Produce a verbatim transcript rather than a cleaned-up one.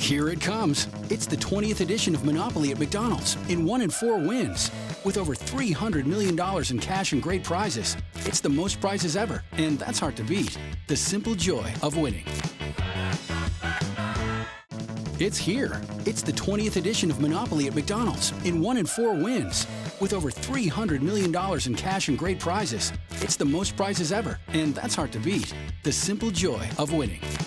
Here it comes. It's the twentieth edition of Monopoly at McDonald's in one in four wins. With over three hundred million dollars in cash and great prizes, it's the most prizes ever, and that's hard to beat. The simple joy of winning. It's here. It's the twentieth edition of Monopoly at McDonald's in one in four wins. With over three hundred million dollars in cash and great prizes, it's the most prizes ever, and that's hard to beat. The simple joy of winning.